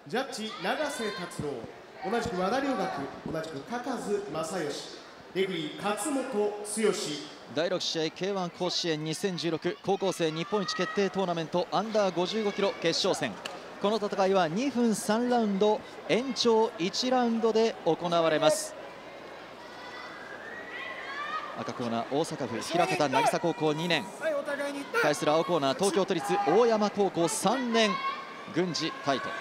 ジャッジ永瀬達郎、同じく和田良学、同じく高津正義、レフリー勝本剛。 第6試合 K1 甲子園2016高校生日本一決定トーナメントアンダー55キロ決勝戦。この戦いは2分3ラウンド延長1ラウンドで行われます。赤コーナー大阪府枚方渚高校2年、対する青コーナー東京都立大山高校3年、郡司海斗。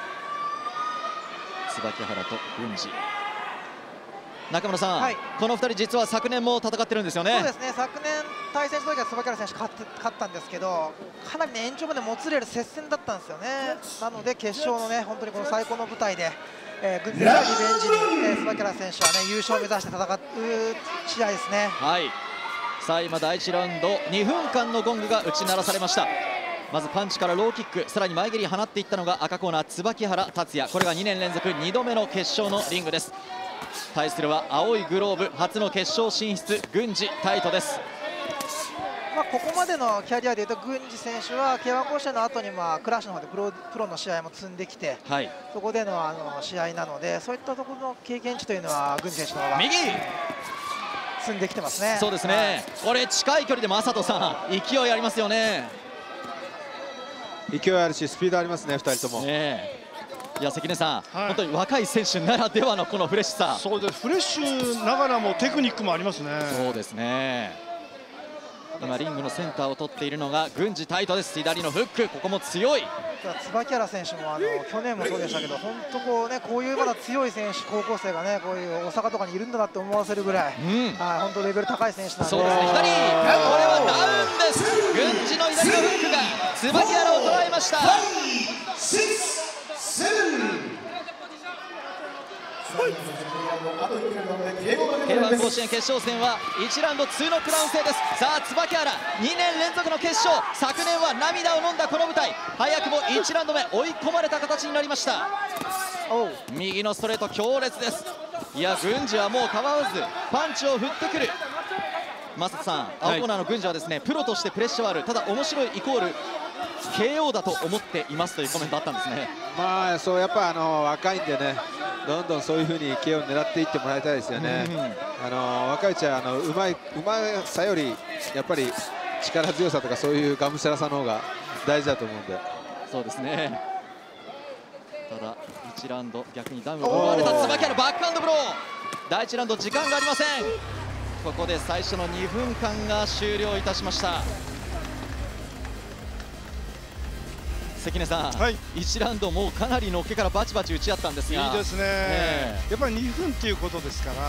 椿原と郡司。中村さん、はい、この2人実は昨年も戦ってるんですよね。 そうですね、昨年対戦した時は椿原選手勝ったんですけど、かなり、延長までもつれる接戦だったんですよね。なので決勝のね、本当にこの最高の舞台で、郡司がリベンジに、椿原選手はね優勝を目指して戦う試合ですね。 はい、さあ今第1ラウンド2分間のゴングが打ち鳴らされました。まずパンチからローキック、さらに前蹴り放っていったのが赤コーナー椿原達也。これが2年連続2度目の決勝のリングです。対するは青いグローブ初の決勝進出郡司海斗です。 ここまでのキャリアでいうと郡司選手は K1 甲子園の後にクラッシュの方でプロの試合も積んできて、はい、そこでの試合なので、そういったところの経験値というのは郡司選手の方が右積んできてますね。 そうですね、はい、これ近い距離でも麻人さん勢いありますよね。 勢いあるしスピードありますね、2人とも。 いや関根さん、はい、本当に若い選手ならではのこのフレッシュさ。 そうです、フレッシュながらもテクニックもありますね。 そうですね。今リングのセンターを取っているのが郡司海斗です。左のフック、ここも強い。 椿原選手も去年もそうでしたけど、本当こうね、こういうまだ強い選手、高校生がね、こういう大阪とかにいるんだなって思わせるぐらい、本当レベル高い選手なんで。 そうですね、左、これはダウンです。郡司の左のフックが椿原を捉えました。K1 甲子園決勝戦は1ラウンド2ノックダウン制です。さあ椿原2年連続の決勝、昨年は涙を飲んだこの舞台、早くも1ラウンド目追い込まれた形になりました。右のストレート強烈です。いや郡司はもう構わずパンチを振ってくる。正人さん、青コーナーの郡司はですね、プロとしてプレッシャーはある、ただ面白いイコール KO だと思っていますというコメントあったんですね。 そうやっぱ若いんでね、どんどんそういうふうに KO を狙っていってもらいたいですよね。若いうちはうまさよりやっぱり力強さとかそういうがむしゃらさの方が大事だと思うんで。 そうですね。ただ1ラウンド逆にダウンを奪われた椿原、バックハンドブロー。第1ラウンド時間がありません。ここで最初の2分間が終了いたしました。関根さん、はい、1ラウンドもうかなりのっけからバチバチ打ち合ったんですが、 いいですね、やっぱり2分っていうことですから、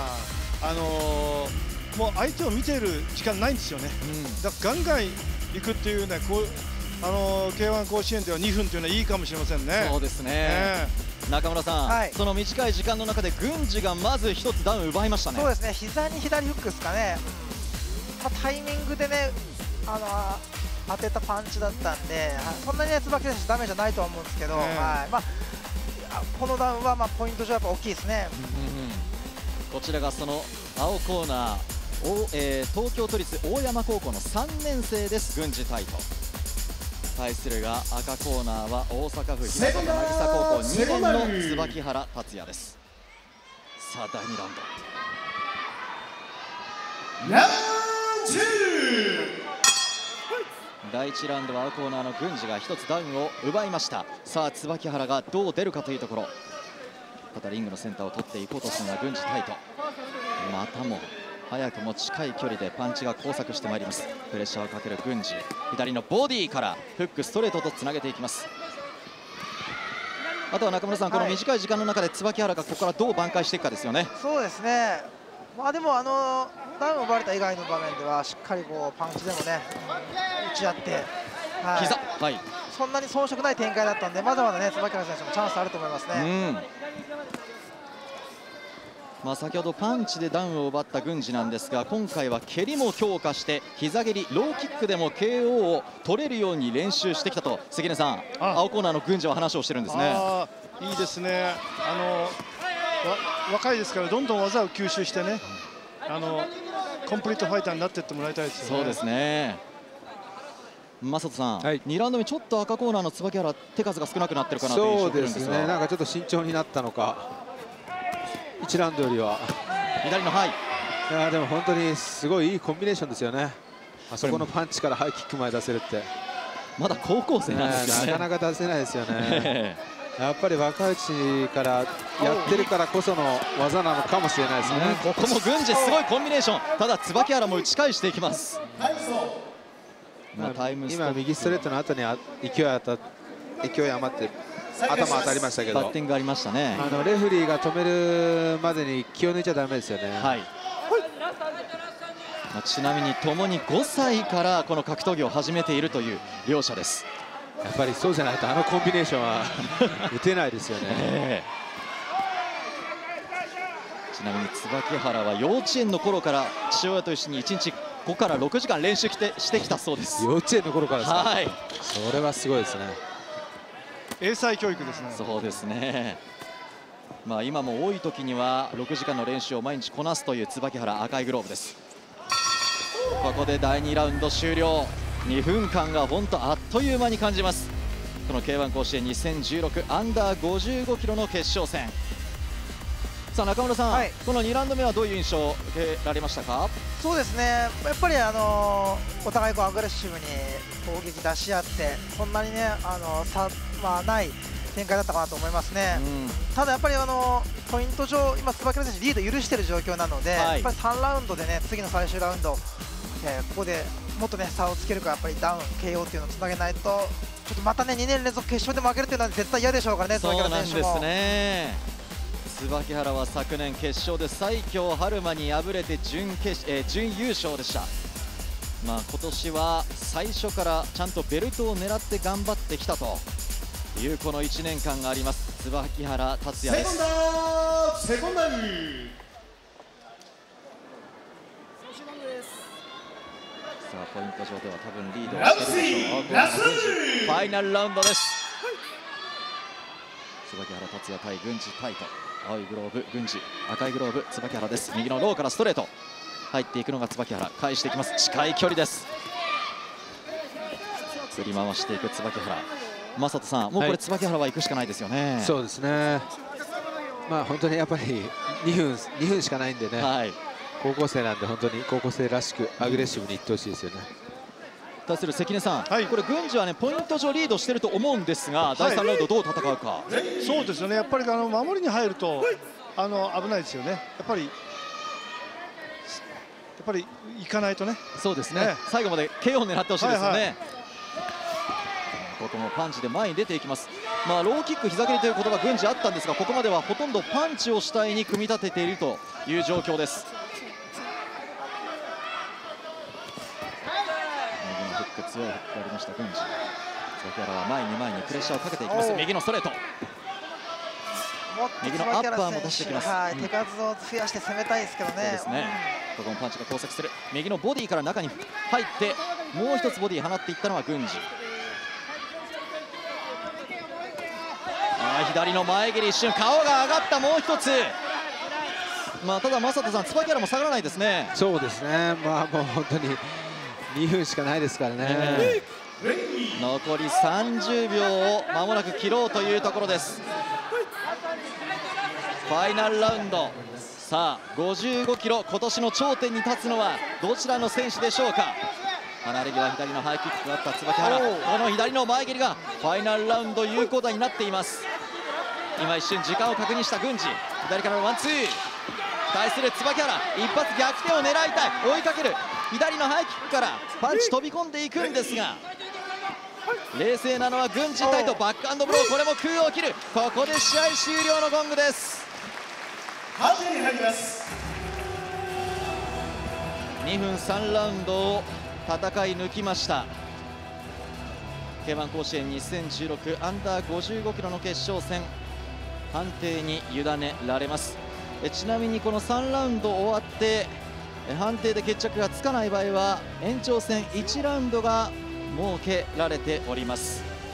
もう相手を見ている時間ないんですよね、だからガンガンいくっていうね、K1 甲子園では2分というのはいいかもしれませんね。 そうですね、中村さん、はい、その短い時間の中で郡司がまず1つダウン奪いましたね。 そうですね、膝に左フックですかね、タイミングでね当てたパンチだったんで、そんなに椿選手ダメージはないとは思うんですけど、このダウンはポイント上はやっぱ大きいですね。 こちらがその青コーナー、東京都立大山高校の3年生です、郡司海斗。対するが赤コーナーは大阪府枚方渚高校2年の椿原達也です。さあ第2ラウンド、 ラウンド2。 第1ラウンドは青コーナーの郡司が1つダウンを奪いました。さあ椿原がどう出るかというところ。ただリングのセンターを取っていこうとするのが郡司海斗。またも早くも近い距離でパンチが交錯してまいります。プレッシャーをかける郡司、左のボディからフックストレートとつなげていきます。あとは中村さん、この短い時間の中で椿原がここからどう挽回していくかですよね。 そうですね、でもダウンを奪われた以外の場面ではしっかりパンチでもね打ち合って、 膝、 そんなに遜色ない展開だったんで、まだまだね椿原選手もチャンスあると思いますね。 先ほどパンチでダウンを奪った郡司なんですが、今回は蹴りも強化して膝蹴り、ローキックでも KO を取れるように練習してきたと関根さん、青コーナーの郡司は話をしてるんですね。 いいですね、若いですからどんどん技を吸収してね、コンプリートファイターになっていってもらいたいですよね。 そうですね。 正人さん、 はい、 2ラウンド目ちょっと赤コーナーの椿原手数が少なくなってるかなという印象そうですね、なんかちょっと慎重になったのか、1ラウンドよりは。 左のハイ、 いやでも本当にすごいいいコンビネーションですよね。あそこのパンチからハイキックまで出せるってまだ高校生なんですよね。 なかなか出せないですよね。やっぱり若いうちからやってるからこその技なのかもしれないですね。 ここも郡司すごいコンビネーション、ただ椿原も打ち返していきます。 今右ストレートの後に勢い余って頭当たりましたけど、 バッティングがありましたね。 レフェリーが止めるまでに気を抜いちゃダメですよね。 はい、ちなみにともに5歳からこの格闘技を始めているという両者です。 やっぱりそうじゃないとあのコンビネーションは打てないですよね。 ちなみに椿原は幼稚園の頃から父親と一緒に1日5から6時間練習してきたそうです。 幼稚園の頃からですか。 はい、 それはすごいですね。 英才教育ですね。 そうですね。まあ今も多い時には6時間の練習を毎日こなすという椿原、赤いグローブです。ここで第2ラウンド終了。2分間が本当あっという間に感じます。この K1 甲子園2016アンダー55キロの決勝戦。さあ中村さん、はい、この2ラウンド目はどういう印象を受けられましたか？ そうですね、やっぱりお互いアグレッシブに攻撃出し合ってそんなにね差はない展開だったかなと思いますね。ただやっぱりポイント上今椿原選手リード許している状況なので、やっぱり3ラウンドでね次の最終ラウンド、ここでもっとね差をつけるかやっぱりダウン KO っていうのをつなげないとちょっとまたね2年連続決勝で負けるっていうのは絶対嫌でしょうからね。 そうなんですね。椿原は昨年決勝で西京春馬に敗れて準優勝でした。まあ今年は最初からちゃんとベルトを狙って頑張ってきたというこの1年間があります椿原達也です。 セコンダリさあポイント上では多分リードをしているでしょう。ファイナルラウンドです。椿原達也対郡司泰斗。青いグローブ郡司、赤いグローブ椿原です。右のローからストレート入っていくのが椿原、返していきます。近い距離です。振り回していく椿原。正人さん、もうこれ椿原は行くしかないですよね。 そうですね。まあ本当にやっぱり2分しかないんでね、はい、高校生なんで本当に高校生らしくアグレッシブにいってほしいですよね。 対する関根さん、はい、これ郡司はねポイント上リードしてると思うんですが、第3ラウンドどう戦うか。 そうですよね。やっぱり守りに入ると危ないですよね。やっぱり行かないとね。 そうですね。最後まで KO を狙ってほしいですよね。ここもパンチで前に出ていきます。まあローキック膝蹴りという言葉郡司あったんですが、ここまではほとんどパンチを主体に組み立てているという状況です。強いフックがありました郡司。椿原は前にプレッシャーをかけていきます。右のストレート、右のアッパーも出してきます。 はい、手数を増やして攻めたいですけどね。そうですね。 ここもパンチが交錯する。右のボディから中に入ってもう一つボディ放っていったのは郡司。左の前蹴り、一瞬顔が上がった。もう一つ。まあただ正人さん、椿原も下がらないですね。 そうですね。まあもう本当に2分しかないですからね。 残り30秒を間もなく切ろうというところです。ファイナルラウンド。さあ55キロ、今年の頂点に立つのはどちらの選手でしょうか。離れ際左のハイキックがあった椿原、この左の前蹴りがファイナルラウンド有効打になっています。今一瞬時間を確認した郡司、左からのワンツー。対する椿原、一発逆転を狙いたい。追いかける左のハイキックからパンチ飛び込んでいくんですが、冷静なのは郡司泰斗。バックハンドブロー、これも空を切る。ここで試合終了のゴングです。 8に入ります。 2分3ラウンドを戦い抜きました。 K1 甲子園2016アンダー55キロの決勝戦、判定に委ねられます。ちなみにこの3ラウンド終わって判定で決着がつかない場合は延長戦1ラウンドが設けられております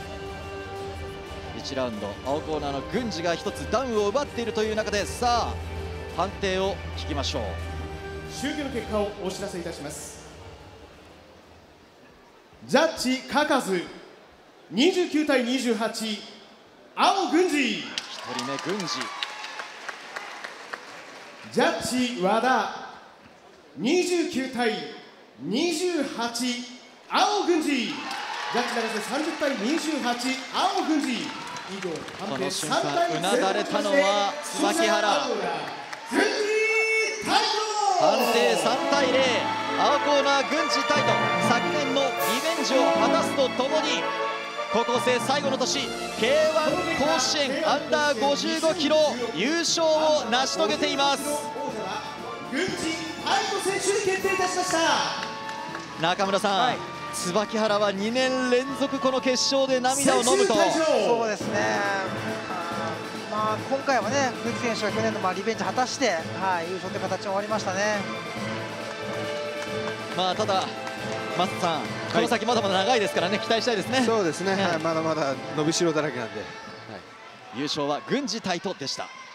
。1ラウンド青コーナーの郡司が1つダウンを奪っているという中で、さあ判定を聞きましょう。 終了の結果をお知らせいたします。 ジャッジカカズ29対28、青郡司。 1人目郡司、 ジャッジ和田29対28、青郡司。ジャッジ永瀬30対28、青郡司。以上この瞬間うなだれたのは椿原。判定3対0、青コーナー郡司タイト、昨年のリベンジを果たすとともに高校生最後の年 K1 甲子園アンダー55キロ優勝を成し遂げています。 郡司タイト選手に決定いたしました。 中村さん、椿原は2年連続この決勝で涙を飲むと。 そうですね、今回はね、郡司選手は去年のリベンジ果たして、優勝という形に終わりましたね。 ただ、松田さん、この先まだまだ長いですからね、期待したいですね。 そうですね、まだまだ伸びしろだらけなんで。 優勝は郡司タイトでした。